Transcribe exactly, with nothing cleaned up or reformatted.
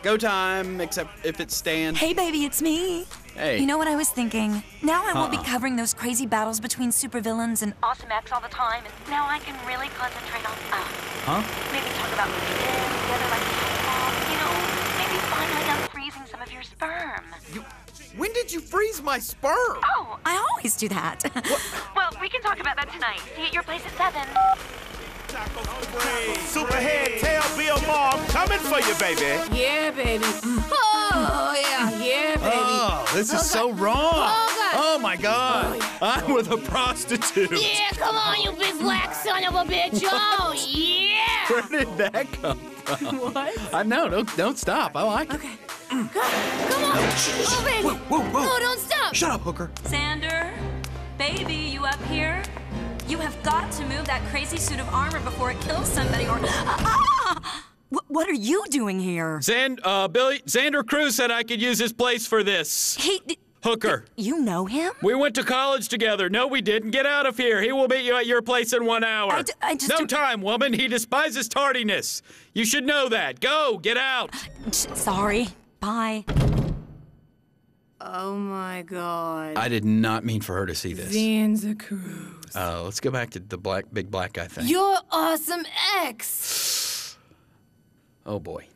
Go time, except if it's Stan. Hey, baby, it's me. Hey. You know what I was thinking? Now I won't Uh-uh. be covering those crazy battles between supervillains and Awesome X all the time, and now I can really concentrate on, uh, Huh? maybe talk about what we did together like we you know, maybe finally unfreezing some of your sperm. You, when did you freeze my sperm? Oh, I always do that. Well, we can talk about that tonight. See you at your place at seven. Superhead tail Bill Mom coming for you, baby. Yeah, baby. Oh, yeah, yeah, baby. Oh, this is so wrong. Oh, God. Oh, my God. Oh, yeah. I'm with a prostitute. Yeah, come on, you big black son of a bitch. Oh, yeah. Where did that come from? What? I know. Don't, don't stop. I like it. Okay. Come, come on. Oh, baby. Whoa, whoa, whoa. No, don't stop. Shut up, hooker. Xander, baby, you up here? You have got to move that crazy suit of armor before it kills somebody or... Ah! What, what are you doing here? Xand, uh, Billy, Xander Crews said I could use his place for this. He... d- Hooker. You know him? We went to college together. No, we didn't. Get out of here. He will meet you at your place in one hour. I d- I just no don't- time, woman. He despises tardiness. You should know that. Go, get out. Sorry. Bye. Oh, my God. I did not mean for her to see this. Xander Crews. Uh, let's go back to the black, big black guy thing. You're Awesome X. Oh, boy.